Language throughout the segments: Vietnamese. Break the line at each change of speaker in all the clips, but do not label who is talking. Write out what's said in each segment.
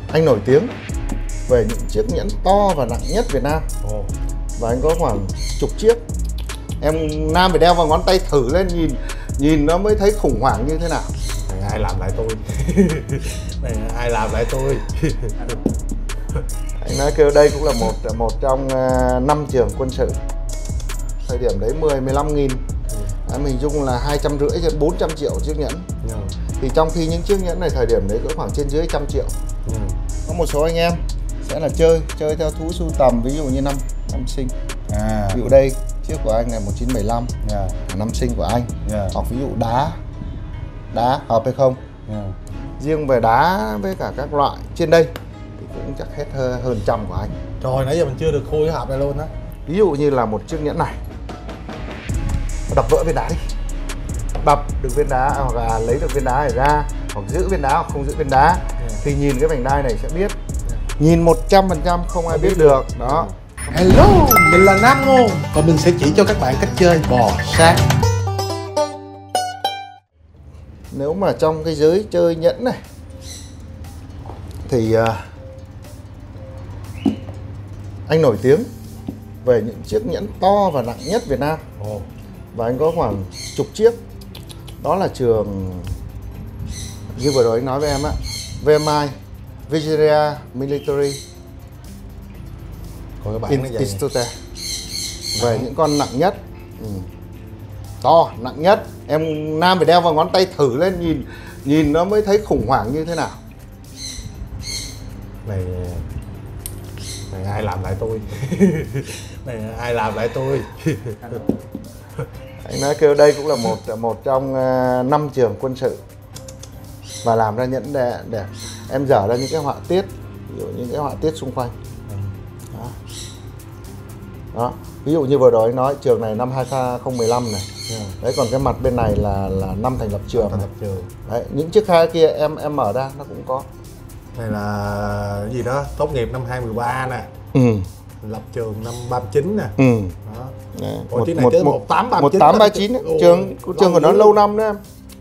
Anh nổi tiếng về những chiếc nhẫn to và nặng nhất Việt Nam. Và anh có khoảng chục chiếc. Em nam phải đeo vào ngón tay thử lên, nhìn nó mới thấy khủng hoảng như thế nào.
Này, ai làm lại tôi. Này, ai làm lại tôi.
Anh nói kêu đây cũng là một trong 5 trường quân sự. Thời điểm đấy 10-15 nghìn. Em hình dung là 250 đến 400 triệu chiếc nhẫn. Thì trong khi những chiếc nhẫn này thời điểm đấy có khoảng trên dưới 100 triệu. Có một số anh em sẽ là chơi theo thú sưu tầm, ví dụ như năm sinh. Ví dụ đây chiếc của anh là 1975, năm sinh của anh. Hoặc ví dụ đá hợp hay không. Riêng về đá với cả các loại trên đây thì cũng chắc hết hơn trăm của anh.
Trời, nãy giờ mình chưa được khui cái hộp này luôn á.
Ví dụ như là một chiếc nhẫn này, đập vỡ viên đá đi, đập được viên đá hoặc là lấy được viên đá này ra, hoặc giữ viên đá hoặc không giữ viên đá, thì nhìn cái vành đai này sẽ biết. Nhìn 100% không ai biết được đó.
Hello, mình là Nam Ngôn và mình sẽ chỉ cho các bạn cách chơi bò sát.
Nếu mà trong cái giới chơi nhẫn này thì anh nổi tiếng về những chiếc nhẫn to và nặng nhất Việt Nam. Và anh có khoảng chục chiếc. Đó là trường như vừa rồi anh nói với em á, VMI, Vigilia Military Institute, về những con nặng nhất, to nặng nhất. Em nam phải đeo vào ngón tay thử lên, nhìn nó mới thấy khủng hoảng như thế nào.
Này, ai làm lại tôi. Này, ai làm lại tôi.
Anh nói kêu đây cũng là một trong 5 trường quân sự. Và làm ra nhẫn đẹp. Em dở ra những cái họa tiết, ví dụ những cái họa tiết xung quanh. Đó. Ví dụ như vừa rồi anh nói trường này năm 2015 này. Đấy, còn cái mặt bên này là năm thành lập trường. Đấy, những chiếc khai kia em mở ra nó cũng có.
Này là cái gì đó, tốt nghiệp năm 2013 nè. Lập trường năm 39 nè. Đó.
Một
chiếc này chứ
1839 trường của nó lâu năm đấy em.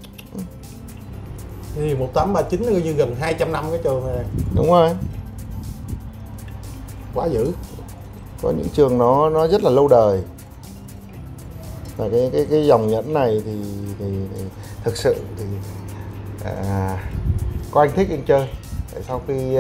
Thì 1839 nó như gần 200 năm cái trường này.
Đúng rồi.
Quá dữ.
Có những trường nó rất là lâu đời. Và cái dòng nhẫn này thì thực sự thì có anh thích anh chơi. Tại sau khi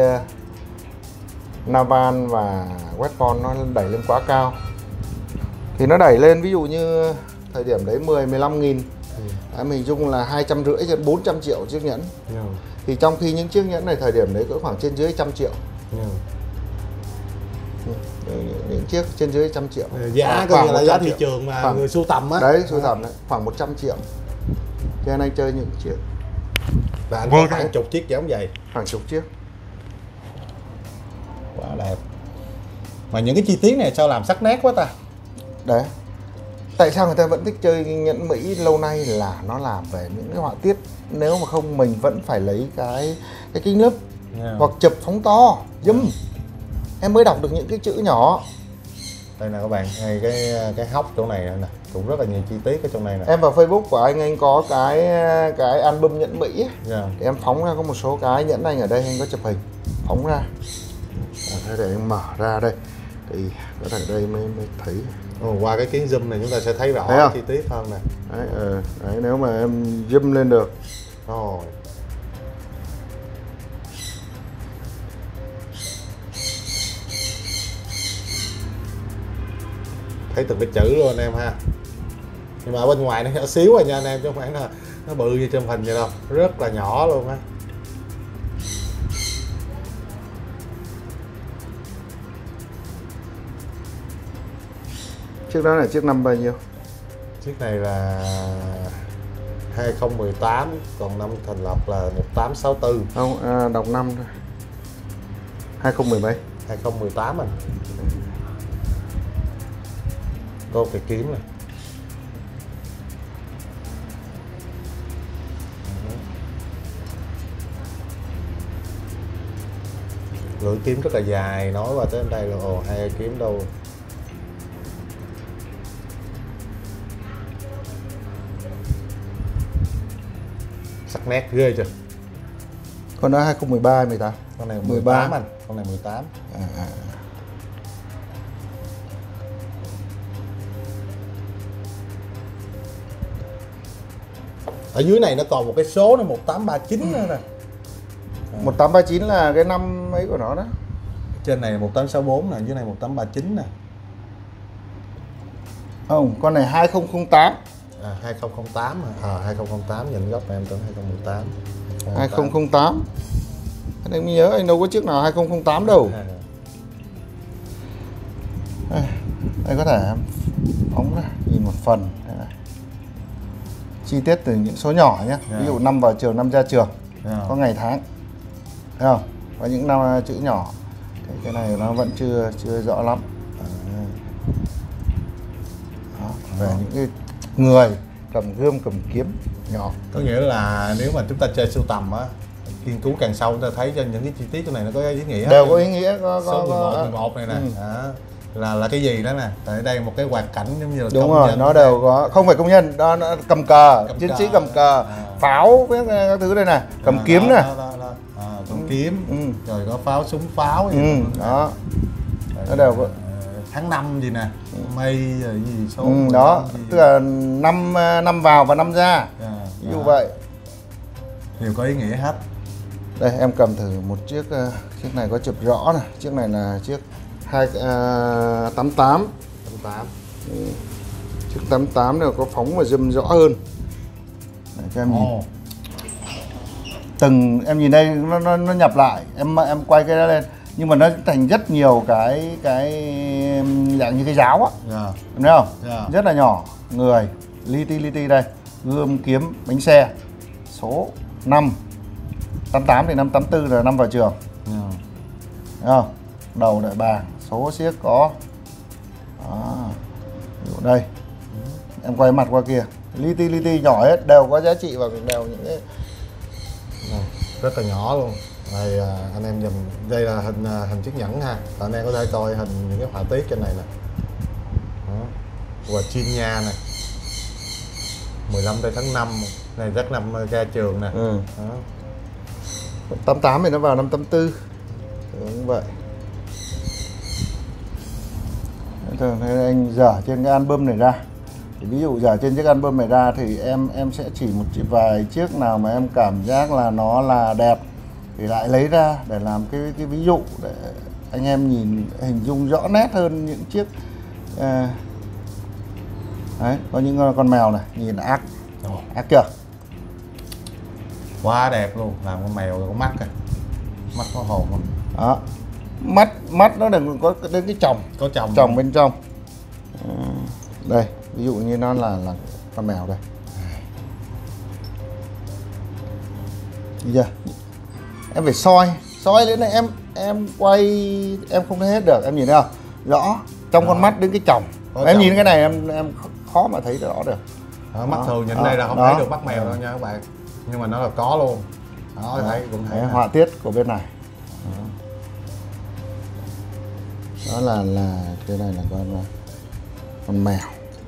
Navan và Westpon nó đẩy lên quá cao thì nó đẩy lên, ví dụ như thời điểm đấy 10-15 nghìn. Em hình dung là 250 đến 400 triệu chiếc nhẫn. Thì trong khi những chiếc nhẫn này thời điểm đấy có khoảng trên dưới 100 triệu. Những chiếc trên dưới 100 triệu.
Giá coi như là giá thị trường mà người sưu tầm á.
Đấy, sưu tầm đấy, khoảng 100 triệu. Cho nên anh chơi những chiếc.
Và anh có khoảng chục chiếc giống vậy.
Khoảng chục chiếc.
Quá đẹp. Mà những cái chi tiết này sao làm sắc nét quá ta.
Đấy. Tại sao người ta vẫn thích chơi nhẫn Mỹ lâu nay là nó làm về những cái họa tiết. Nếu mà không mình vẫn phải lấy cái kính lúp hoặc chụp phóng to, zoom. Em mới đọc được những cái chữ nhỏ.
Đây nè các bạn, ngay cái hốc chỗ này nè, cũng rất là nhiều chi tiết ở trong này nè.
Em vào Facebook của anh có cái album nhẫn Mỹ ấy. Thì em phóng ra có một số cái nhẫn anh ở đây, anh có chụp hình phóng ra. Thế để em mở ra đây thì có thể đây mới thấy.
Qua cái kiến zoom này chúng ta sẽ thấy rõ chi tiết hơn nè.
Đấy, nếu mà em zoom lên được.
Thấy từng cái chữ luôn anh em ha. Nhưng mà ở bên ngoài nó nhỏ xíu rồi nha anh em, chứ không phải là nó bự như trong hình vậy đâu, rất là nhỏ luôn á.
Chiếc đó là chiếc năm bao nhiêu?
Chiếc này là 2018, còn năm thành lập là 1864.
Không, đọc năm thôi. 2010 mấy?
2018 anh. Có cái kiếm này. Lưỡi kiếm rất là dài, nói vào tới đây là hai cây kiếm đâu. Sắc nét ghê chưa.
Con đó 2013 18.
Con này
13
18 anh, con này 18. Ở dưới này nó còn một cái số nữa 1839 nữa nè.
1839 là cái năm ấy của nó đó.
Trên này 1864 nè, dưới này 1839 nè.
Không, con này 2008.
2008 à, 2008 nhìn góc này em tưởng 2018.
2008. Anh em nhớ anh đâu có chiếc nào 2008 đâu. Đây có thể phóng ra nhìn một phần đây này. Chi tiết từ những số nhỏ nhé. Ví dụ năm vào trường, năm ra trường, có ngày tháng, thấy không? Có những năm chữ nhỏ. Cái này nó vẫn chưa rõ lắm. Đó, về những cái người cầm gươm cầm kiếm nhỏ.
Có nghĩa là nếu mà chúng ta chơi sưu tầm á, nghiên cứu càng sâu chúng ta thấy cho những cái chi tiết cái này nó có ý nghĩa.
Đều có ý nghĩa.
Số 11 này nè. Là cái gì đó nè. Tại đây một cái hoạt cảnh giống như là
đúng
công
rồi,
nhân.
nó đều có, không phải công nhân, đó nó cầm cờ, chiến sĩ cầm cờ, pháo với các thứ đây này, cầm kiếm này.
Cầm kiếm, rồi có pháo, súng pháo
đó. Nó đều có
tháng năm gì nè, mây rồi gì số
đó, tức là năm vào và năm ra. Ví dụ vậy.
Đều có ý nghĩa hết.
Đây em cầm thử một chiếc này có chụp rõ này, chiếc này là chiếc 88. Chiếc 88 này có phóng và zoom rõ hơn. Để cho em nhìn. Từng em nhìn đây nó nhập lại, em quay cái đó lên, nhưng mà nó thành rất nhiều cái dạng như cái giáo á. Em thấy không? Rất là nhỏ, người li ti đây, gươm kiếm bánh xe, số 5. 88 thì năm 84 là năm vào trường. Thấy không? Đầu đại bàng, số xiếc có. Đó. Ví dụ đây. Em quay mặt qua kia, li ti nhỏ hết, đều có giá trị và đều những cái
này, rất là nhỏ luôn. Đây anh em dùm, đây là hình chiếc nhẫn ha. Anh em có thể coi hình những cái họa tiết trên này nè. Đó. Và chim nha nè. 15 tháng 5 này rất năm ra trường nè. Đó.
88 thì nó vào năm 84. Đúng vậy. Thường thì anh dở trên cái album này ra. Thì ví dụ dở trên chiếc album này ra thì em sẽ chỉ một vài chiếc nào mà em cảm giác là nó là đẹp thì lại lấy ra để làm cái ví dụ để anh em nhìn hình dung rõ nét hơn những chiếc đấy, có những con mèo này nhìn ác chưa,
quá đẹp luôn, làm con mèo có mắt kìa, mắt có hồn không?
Đó, mắt nó đừng có đến cái chồng,
có
chồng bên trong. Đây ví dụ như nó là con mèo đây. Thấy chưa? Em phải soi lên này, em quay em không thấy hết được, em nhìn thấy không? Rõ trong đó. Con mắt đến cái chồng. Em nhìn cái này em khó mà thấy rõ được.
Đó, mắt thường nhìn đây là không thấy được mắt mèo đâu nha các bạn. Nhưng mà nó là có luôn. Đó, thấy cũng thấy.
Họa tiết của bên này. Đó là cái này là con mèo.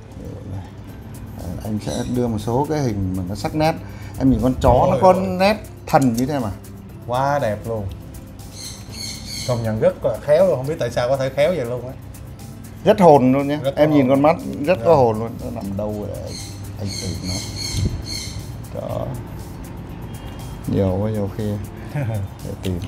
Anh sẽ đưa một số cái hình mà nó sắc nét. Em nhìn con chó nó có nét thần như thế mà.
Quá đẹp luôn. Công nhận rất là khéo luôn, không biết tại sao có thể khéo vậy luôn á.
Rất hồn luôn nhé. Em nhìn con mắt rất có hồn luôn. Nó nằm đâu để anh tìm nó. Đó. Nhiều khi để tìm.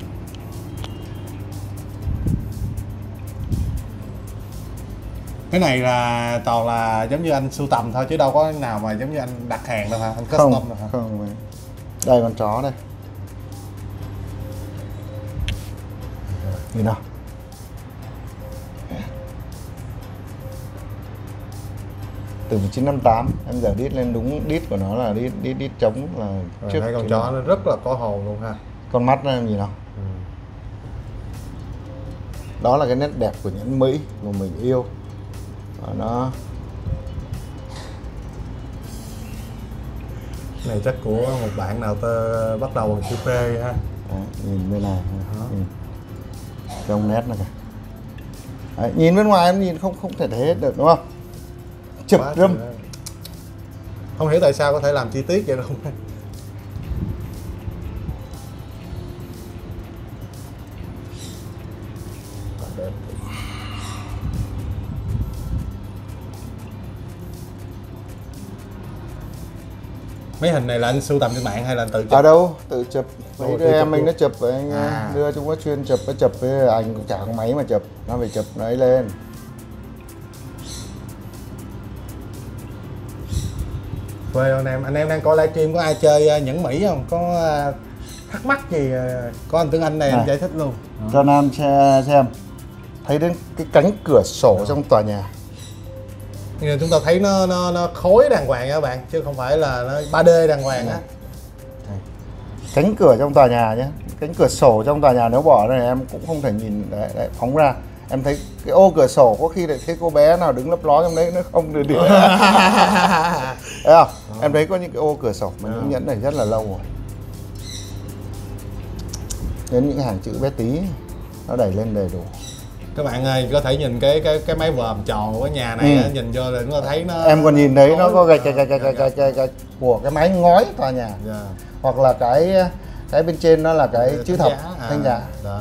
Cái này là toàn là giống như anh sưu tầm thôi chứ đâu có nào mà giống như anh đặt hàng đâu hả? Anh custom đâu hả?
Không. Đây con chó đây. Nhìn nào. Từ 1958 em giờ đít lên đúng đít của nó là đít trống là
trước. Thấy con chó nó rất là có hồn luôn ha.
Con mắt nó em nhìn nào. Đó là cái nét đẹp của nhẫn Mỹ mà mình yêu. Nó
này chắc của một bạn nào bắt đầu bằng chữ P ha.
Nhìn bên này trong nét này kìa. Đấy, nhìn bên ngoài em nhìn không thể thấy hết được đúng không? Chụp râm.
Không hiểu tại sao có thể làm chi tiết vậy đâu. Mấy hình này là anh sưu tầm trên mạng hay là anh tự chụp?
Ở đâu tự chụp, mấy
Ồ,
đứa
tự
em
chụp
mình
luôn.
nó chụp với anh đưa chúng nó chuyên chụp, nó chụp với ảnh cũng chả có máy mà chụp, nó phải chụp nó ấy lên.
Quê anh em đang coi livestream có ai chơi nhẫn Mỹ không? Có thắc mắc gì có anh Tuấn Anh này em giải thích luôn.
Cho anh em xem, thấy đến cái cánh cửa sổ trong tòa nhà.
Nhưng chúng ta thấy nó khối đàng hoàng nha các bạn, chứ không phải là nó 3D đàng hoàng á.
Cánh cửa trong tòa nhà nhé, cánh cửa sổ trong tòa nhà nếu bỏ này em cũng không thể nhìn đấy, phóng ra em thấy cái ô cửa sổ, có khi lại thấy cô bé nào đứng lấp ló trong đấy nó không được thấy không? Em thấy có những cái ô cửa sổ mà những nhẫn này rất là lâu rồi, đến những cái hàng chữ bé tí nó đẩy lên đầy đủ.
Các bạn ơi có thể nhìn cái máy vòm tròn của nhà này nhìn vô là chúng ta thấy nó,
em còn nhìn thấy nó có gạch của cái mái ngói tòa nhà, hoặc là cái bên trên nó là cái chữ thập thanh giá.
Đó.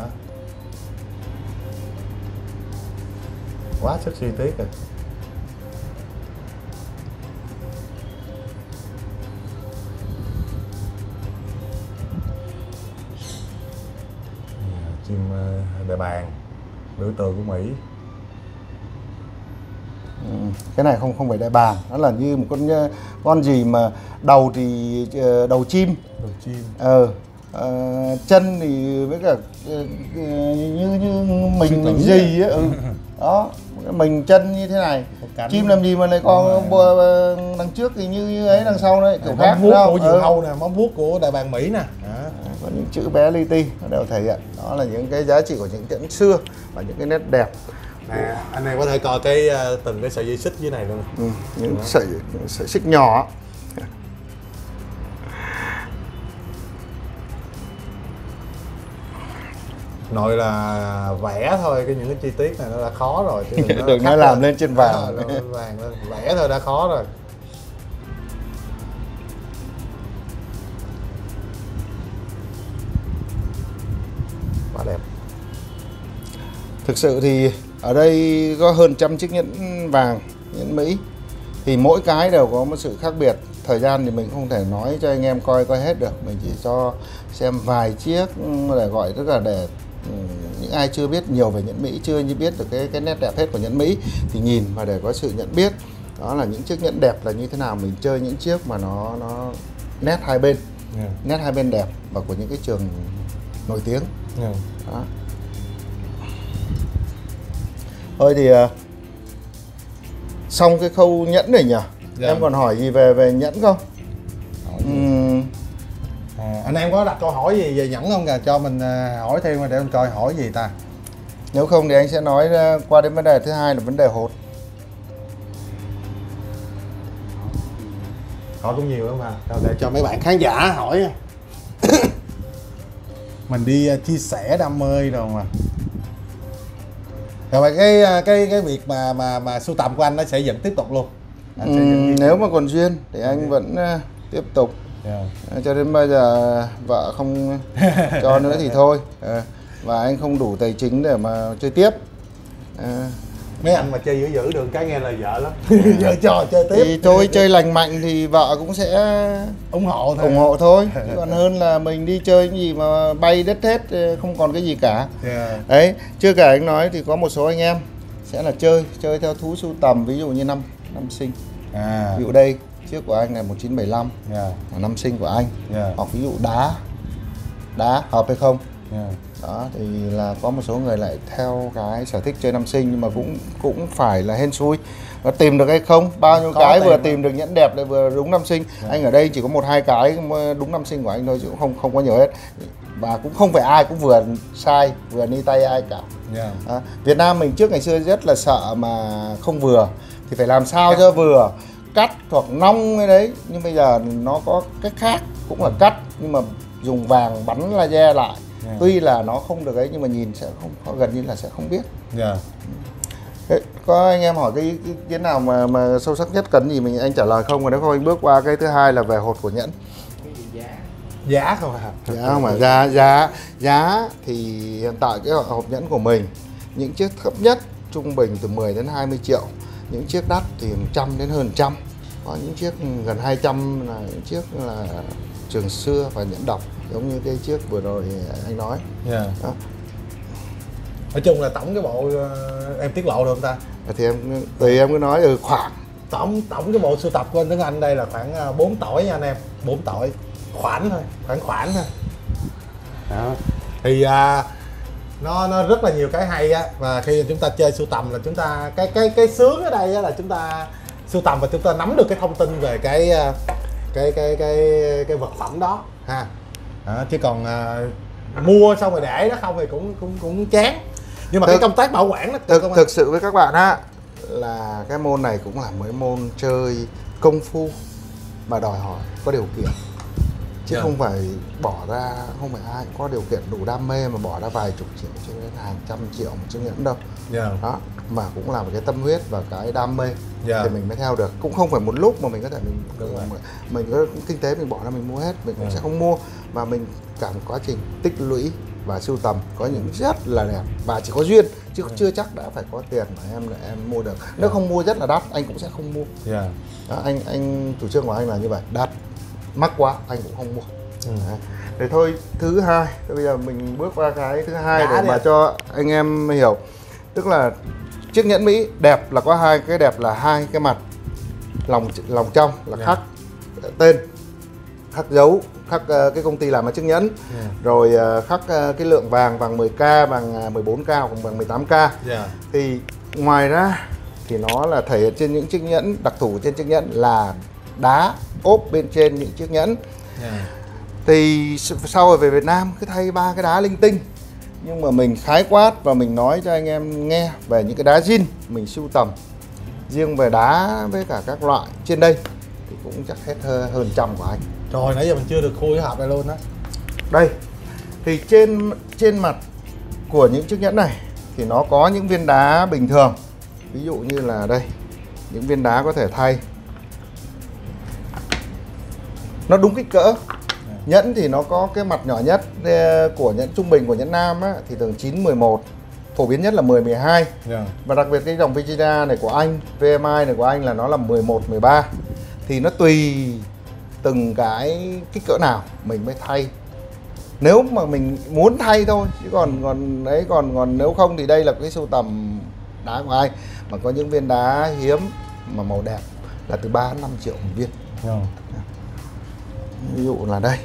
Quá sức chi tiết rồi. Chim đại bàng, biểu tượng của Mỹ.
Cái này không phải đại bàng, nó là như một con gì mà đầu thì đầu chim, chân thì với cả như mình gì á, đó mình chân như thế này. Chim làm gì mà lại có đằng trước thì như ấy, đằng sau đấy kiểu khác.
Móng vuốt của diều hâu nè, móng vuốt của đại bàng Mỹ nè.
Có những chữ bé li ti nó đều thể hiện đó là những cái giá trị của những nhẫn xưa và những cái nét đẹp.
Nè, anh em có thể coi từng cái sợi dây xích dưới này luôn.
Những sợi xích nhỏ.
Nội là vẽ thôi, những cái chi tiết này nó đã khó rồi chứ
đừng nói làm lên trên vàng.
Vàng lên, vẽ thôi đã khó rồi. Quá đẹp.
Thực sự thì ở đây có hơn 100 chiếc nhẫn vàng, nhẫn Mỹ, thì mỗi cái đều có một sự khác biệt. Thời gian thì mình không thể nói cho anh em coi hết được, mình chỉ cho xem vài chiếc để gọi, tức là để những ai chưa biết nhiều về nhẫn Mỹ, chưa biết được cái nét đẹp hết của nhẫn Mỹ thì nhìn và để có sự nhận biết đó là những chiếc nhẫn đẹp là như thế nào. Mình chơi những chiếc mà nó nét hai bên, nét hai bên đẹp và của những cái trường nổi tiếng. Đó. Thôi thì xong cái khâu nhẫn này nhỉ? Em còn hỏi gì về nhẫn không?
Anh em có đặt câu hỏi gì về nhẫn không kìa, cho mình hỏi thêm để em coi hỏi gì ta.
Nếu không thì anh sẽ nói qua đến vấn đề thứ hai là vấn đề hột.
Hỏi cũng nhiều lắm mà, để cho mấy bạn khán giả hỏi. Mình đi chia sẻ đam mê rồi mà. Rồi cái việc mà sưu tầm của anh nó sẽ vẫn tiếp tục luôn.
Nếu mà còn duyên thì anh vẫn tiếp tục. Cho đến bây giờ vợ không cho nữa thì thôi. Và anh không đủ tài chính để mà chơi tiếp.
Mấy anh mà chơi dữ được cái nghe lời vợ lắm. Vợ cho chơi tiếp
thì thôi, chơi lành mạnh thì vợ cũng sẽ
ủng hộ
thôi. Chứ còn hơn là mình đi chơi cái gì mà bay đứt hết, không còn cái gì cả. Đấy, chưa kể anh nói thì có một số anh em sẽ là chơi theo thú sưu tầm, ví dụ như năm sinh. Ví dụ đây chiếc của anh này 1975 là năm sinh của anh. Hoặc ví dụ đá hợp hay không. Đó thì là có một số người lại theo cái sở thích chơi năm sinh, nhưng mà cũng phải là hên xui và tìm được hay không. Bao nhiêu cái vừa tìm được nhẫn đẹp lại vừa đúng năm sinh. Anh ở đây chỉ có 1-2 cái đúng năm sinh của anh thôi, chứ không có nhiều hết. Và cũng không phải ai cũng vừa sai vừa ni tay ai cả. Việt Nam mình trước ngày xưa rất là sợ mà không vừa thì phải làm sao cho vừa, cắt hoặc nong cái đấy. Nhưng bây giờ nó có cách khác, cũng là cắt nhưng mà dùng vàng bắn laser lại. Tuy là nó không được ấy nhưng mà nhìn sẽ không, gần như là sẽ không biết. Có anh em hỏi cái ý kiến nào mà sâu sắc nhất cần gì anh trả lời không? Còn nếu không anh bước qua cái thứ hai là về hột của nhẫn.
Giá không hả?
Giá không phải giá thì hiện tại cái hộp nhẫn của mình, những chiếc thấp nhất trung bình từ 10 đến 20 triệu, những chiếc đắt thì 100 đến hơn 100. Có những chiếc gần 200 là những chiếc là trường xưa và nhẫn độc, giống như cái chiếc vừa rồi anh nói.
Yeah. Nói chung là tổng cái bộ em tiết lộ được không ta?
Thì em tùy em cứ nói khoảng
Tổng cái bộ sưu tập của anh Tuấn Anh đây là khoảng 4 tỏi nha anh em, 4 tỏi khoản thôi, khoảng thôi. Đó. Thì nó rất là nhiều cái hay á, và khi chúng ta chơi sưu tầm là chúng ta cái sướng ở đây á là chúng ta sưu tầm và chúng ta nắm được cái thông tin về cái vật phẩm đó ha. Đó, chứ còn mua xong rồi để nó không thì cũng chán. Nhưng mà cái công tác bảo quản nó
thực sự với các bạn á, là cái môn này cũng là một môn chơi công phu mà đòi hỏi có điều kiện, chứ không phải bỏ ra, không phải ai cũng có điều kiện đủ đam mê mà bỏ ra vài chục triệu cho đến hàng trăm triệu một chiếc nhẫn đâu. Đó, mà cũng là một cái tâm huyết và cái đam mê thì mình mới theo được. Cũng không phải một lúc mà mình có thể mình có kinh tế mình bỏ ra mình mua hết, mình cũng sẽ không mua, mà mình cả một quá trình tích lũy và sưu tầm có những rất là đẹp, và chỉ có duyên chứ chưa chắc đã phải có tiền mà em mua được. Nếu không mua rất là đắt anh cũng sẽ không mua. Đó, anh chủ trương của anh là như vậy, đắt mắc quá anh cũng không mua. Để thôi, thứ hai bây giờ mình bước qua cái thứ hai để mà cho anh em hiểu. Tức là chiếc nhẫn Mỹ đẹp là có hai cái đẹp, là hai cái mặt lòng trong là khắc tên, khắc dấu, khắc cái công ty làm cái chiếc nhẫn, rồi khắc cái lượng vàng 10k, bằng 14k hoặc bằng 18k. Thì ngoài ra thì nó là thể hiện trên những chiếc nhẫn, đặc thù trên chiếc nhẫn là đá ốp bên trên những chiếc nhẫn. Thì sau rồi về Việt Nam cứ thay 3 cái đá linh tinh, nhưng mà mình khái quát và mình nói cho anh em nghe về những cái đá zin mình sưu tầm. Riêng về đá với cả các loại trên đây thì cũng chắc hết hơn trăm của anh.
Trời, nãy giờ mình chưa được khui cái hộp này luôn á.
Đây thì trên mặt của những chiếc nhẫn này thì nó có những viên đá bình thường, ví dụ như là đây, những viên đá có thể thay, nó đúng kích cỡ. Nhẫn thì nó có cái mặt nhỏ nhất của nhẫn trung bình của nhẫn nam á, thì thường 9-11, phổ biến nhất là 10-12. Và đặc biệt cái dòng Vegeta này của anh, VMI này của anh là nó là 11-13. Thì nó tùy từng cái kích cỡ nào mình mới thay, nếu mà mình muốn thay thôi, chứ còn nếu không thì đây là cái sưu tầm đá của anh. Mà có những viên đá hiếm mà màu đẹp là từ 3-5 triệu một viên. Ví dụ là đây,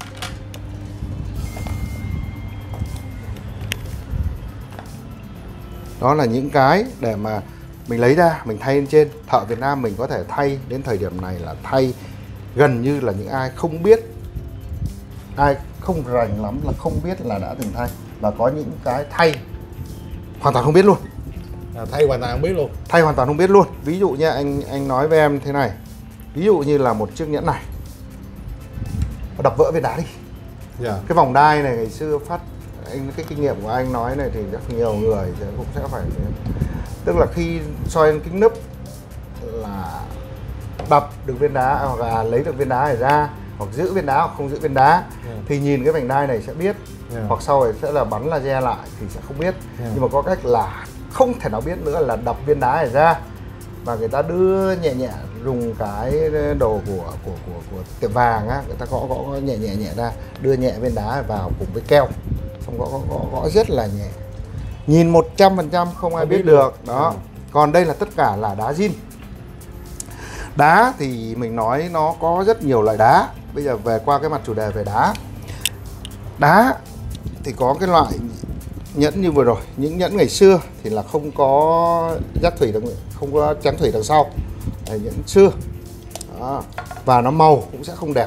đó là những cái để mà mình lấy ra mình thay lên trên. Thợ Việt Nam mình có thể thay đến thời điểm này là thay gần như là những ai không biết, ai không rành lắm là không biết là đã từng thay, và có những cái thay hoàn toàn không biết luôn.
Thay hoàn toàn không biết luôn.
Thay hoàn toàn không biết luôn. Ví dụ như anh nói với em thế này, ví dụ như là một chiếc nhẫn này đập vỡ viên đá đi. Cái vòng đai này ngày xưa phát anh, cái kinh nghiệm của anh nói này thì rất nhiều người cũng sẽ phải, tức là khi soi lên kính núp là đập được viên đá hoặc là lấy được viên đá này ra, hoặc giữ viên đá hoặc không giữ viên đá, thì nhìn cái vành đai này sẽ biết. Hoặc sau này sẽ là bắn laser lại thì sẽ không biết. Nhưng mà có cách là không thể nào biết nữa là đập viên đá này ra, và người ta đưa nhẹ nhẹ, dùng cái đồ của tiệm vàng á, người ta gõ nhẹ ra, đưa nhẹ viên đá vào cùng với keo, xong gõ rất là nhẹ, nhìn 100% không ai biết được đó. Còn đây là tất cả là đá zin. Đá thì mình nói nó có rất nhiều loại đá. Bây giờ về qua cái mặt chủ đề về đá. Đá thì có cái loại nhẫn như vừa rồi, những nhẫn ngày xưa thì là không có giác thủy đằng, không có trắng thủy đằng sau, nhẫn xưa đó. Và nó màu cũng sẽ không đẹp.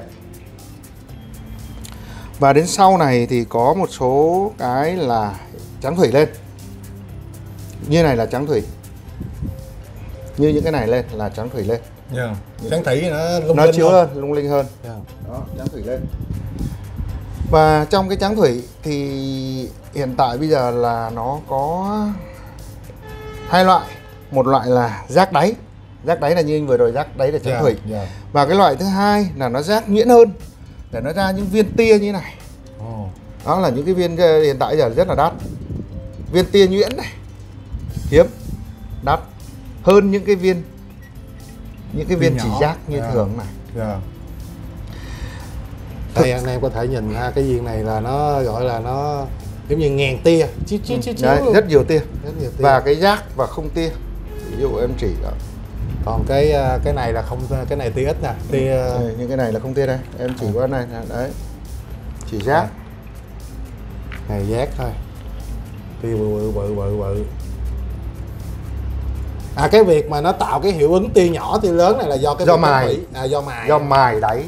Và đến sau này thì có một số cái là trắng thủy lên, như này là trắng thủy, như những cái này lên là trắng thủy lên.
Trắng thủy
nó chiếu hơn, lung linh hơn. Đó, trắng thủy lên. Và trong cái trắng thủy thì hiện tại bây giờ là nó có hai loại. Một loại là rác đáy. Rác đáy là như vừa rồi, rác đáy là trắng thủy. Và cái loại thứ hai là nó rác nhuyễn hơn, để nó ra những viên tia như này. Đó là những cái viên hiện tại giờ rất là đắt. Viên tia nhuyễn này hiếm, đắt hơn những cái viên những cái viên chỉ
nhỏ.
giác như thường này.
Đây anh em có thể nhìn ha, cái viên này là nó gọi là nó giống như ngàn tia, chiếu
Đấy,
luôn.
rất nhiều tia.
Rất nhiều tia.
Và cái giác và không tia. Ví dụ em chỉ đó.
Còn cái này là không, cái này tia ít nè, tia
Đây, những cái này là không tia đây, em chỉ qua này đấy, chỉ giác.
Này giác thôi, tia bự. Cái việc mà nó tạo cái hiệu ứng tia nhỏ tia lớn này là do cái
do mài, do mài đáy,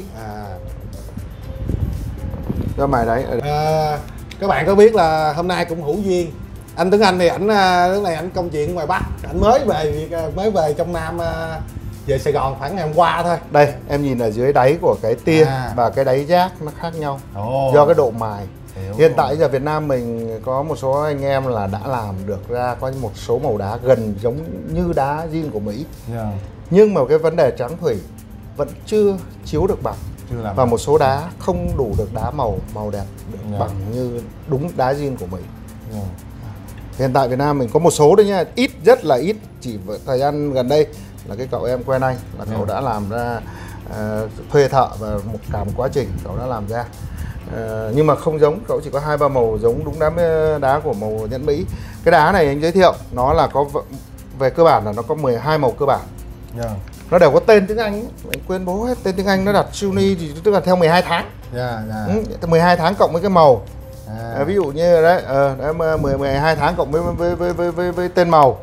do mài đáy.
Các bạn có biết là hôm nay cũng hữu duyên anh Tuấn Anh thì ảnh lúc này ảnh công chuyện ngoài Bắc, ảnh mới về trong Nam, về Sài Gòn khoảng ngày hôm qua thôi.
Đây em nhìn ở dưới đáy của cái tia và cái đáy giác nó khác nhau do cái độ mài. Hiện tại giờ Việt Nam mình có một số anh em là đã làm được ra có một số màu đá gần giống như đá zin của Mỹ, nhưng mà cái vấn đề trắng thủy vẫn chưa chiếu được bằng, và một số đá không đủ được đá màu đẹp được bằng như đúng đá zin của Mỹ. Hiện tại Việt Nam mình có một số đấy nha, ít, rất là ít, chỉ thời gian gần đây là cái cậu em quen anh là cậu đã làm ra, thuê thợ và cả một quá trình cậu đã làm ra. Nhưng mà không giống, cậu chỉ có 2-3 màu giống đúng đá của màu nhẫn Mỹ. Cái đá này anh giới thiệu nó là có, về cơ bản là nó có 12 màu cơ bản. Nó đều có tên tiếng Anh, anh quên bố hết tên tiếng Anh, nó đặt Suni thì tức là theo 12 tháng. 12 tháng cộng với cái màu. Ví dụ như đấy, 12 tháng cộng với tên màu.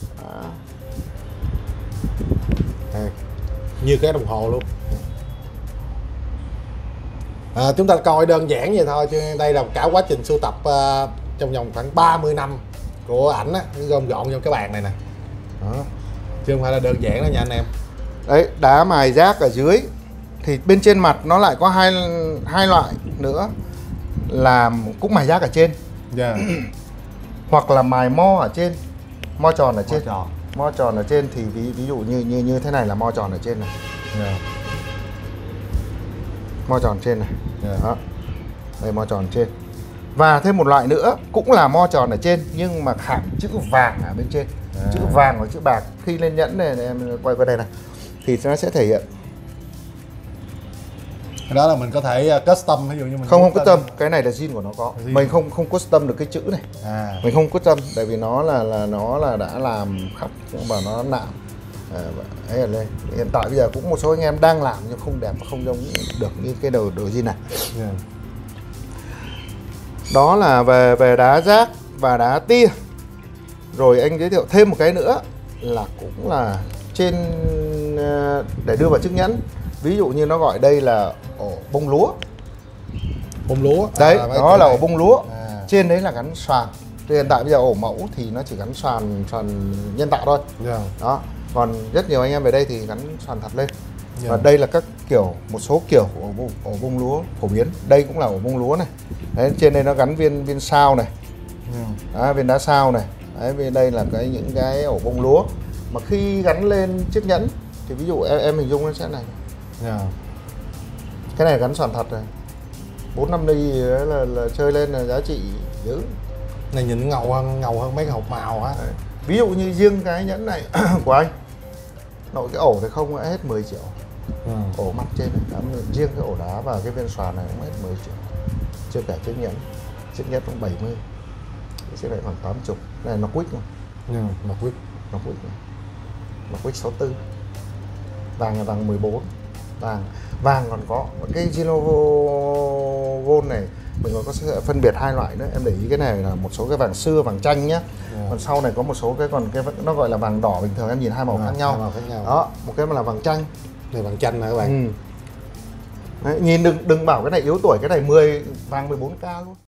Như cái đồng hồ luôn. Chúng ta coi đơn giản vậy thôi, chứ đây là cả quá trình sưu tập trong vòng khoảng 30 năm của ảnh á, gom gọn trong cái bàn này nè. Chứ không phải là đơn giản đó nha anh em.
Đấy, đá mài giác ở dưới thì bên trên mặt nó lại có hai loại nữa, là cũng mài giác ở trên, hoặc là mài mo ở trên, mo tròn ở trên. Mo tròn ở trên thì ví dụ như thế này là mo tròn ở trên này. Mo tròn trên này. Đó. Đây mo tròn trên. Và thêm một loại nữa cũng là mo tròn ở trên nhưng mà khảm chữ vàng ở bên trên. Chữ vàng và chữ bạc. Khi lên nhẫn này em quay qua đây này thì nó sẽ thể hiện.
Cái đó là mình có thể custom, ví dụ như mình
không custom, cái này là zin của nó có. Mình không custom được cái chữ này. Mình không custom tại vì nó là đã làm khắc và nó nạm. Ấy ở đây. Hiện tại bây giờ cũng một số anh em đang làm nhưng không đẹp và không giống được như cái đồ zin này. Đó là về đá giác và đá tia. Rồi anh giới thiệu thêm một cái nữa là cũng là trên để đưa vào chiếc nhẫn. Ví dụ như nó gọi đây là ổ bông lúa.
Bông lúa.
Đấy, đó là ổ bông lúa. Trên đấy là gắn xoàn. Hiện tại bây giờ ổ mẫu thì nó chỉ gắn xoàn nhân tạo thôi. Đó. Còn rất nhiều anh em về đây thì gắn xoàn thật lên. Và đây là các kiểu, một số kiểu ổ bông lúa phổ biến. Đây cũng là ổ bông lúa này. Đấy, trên đây nó gắn viên sao này. Viên đá sao này. Đấy, bên đây là những cái ổ bông lúa mà khi gắn lên chiếc nhẫn thì ví dụ em hình dung nó sẽ này. Cái này gắn xoàn thật này, 4-5 ly là chơi lên là giá trị dữ.
Này nhìn ngầu hơn mấy cái hộp màu á.
Ví dụ như riêng cái nhẫn này của anh, nội cái ổ thì không hết 10 triệu. Ổ mặt trên này, riêng cái ổ đá và cái viên xoàn này cũng hết 10 triệu. Chưa cả chiếc nhẫn cũng 70. Chiếc này khoảng 80. Này nó quick mà. Nó quick này. Nó quick 64. Vàng là vàng 14. Vàng còn có cái Gino Gold này mình còn có phân biệt hai loại nữa. Em để ý cái này là một số cái vàng xưa, vàng chanh nhá. Còn sau này có một số cái nó gọi là vàng đỏ bình thường, em nhìn hai màu khác nhau. Đó, một cái mà là vàng chanh.
Này vàng chanh này các bạn.
Đấy, nhìn đừng bảo cái này yếu tuổi, cái này vàng 14K luôn.